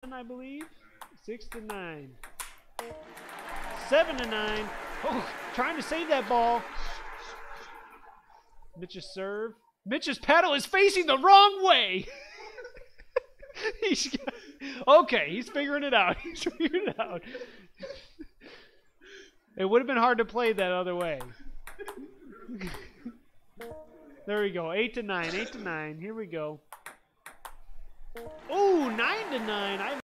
I believe. 6 to 9. 7 to 9. Oh, trying to save that ball. Mitch's serve. Mitch's paddle is facing the wrong way. Okay, he's figuring it out. He's figuring it out. It would have been hard to play that other way. There we go. 8 to 9. 8 to 9. Here we go. Oh, 9 to 9.